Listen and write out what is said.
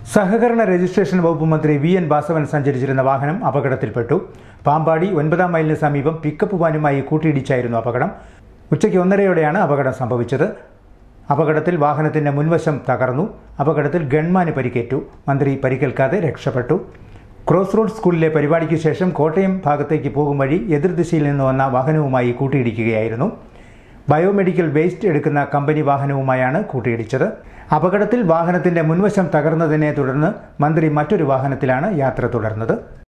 സഹകരണ രജിസ്ട്രേഷൻ വകുപ്പ് മന്ത്രി വി.എൻ. വാസവൻ സഞ്ചരിച്ചിരുന്ന വാഹനം അപകടത്തിൽപ്പെട്ടു. പാമ്പാടി 9-ാം മൈലിന് സമീപം പിക്കപ്പ് വാനുമായി കൂട്ടിയിടിച്ചായിരുന്നു അപകടം. ഉച്ചയ്ക്ക് 1:30-യോടെയാണ് അപകടം സംഭവിച്ചത്. അപകടത്തിൽ വാഹനത്തിന്റെ മുൻവശം തകർന്നു. അപകടത്തിൽ ഗൺമാന് പരിക്കേറ്റു. മന്ത്രി പരിക്കേൽക്കാതെ രക്ഷപ്പെട്ടു. ക്രോസ് റോഡ് സ്കൂളിലെ പരിപാടിക്ക് ശേഷം കോട്ടയം ഭാഗത്തേക്ക് പോകും വഴി എതിർദിശയിൽ നിന്ന് വന്ന വാഹനവുമായി കൂട്ടിയിടിക്കുകയായിരുന്നു. ബയോമെഡിക്കൽ വേസ്റ്റ് എടുക്കുന്ന കമ്പനി വാഹനവുമായാണ് കൂട്ടിയിടിച്ചത്. അപകടത്തിൽ വാഹനത്തിന്റെ മുൻവശം തകർന്നതിനെ തുടർന്ന് മന്ത്രി മറ്റൊരു വാഹനത്തിലാണ് യാത്ര തുടർന്നത്.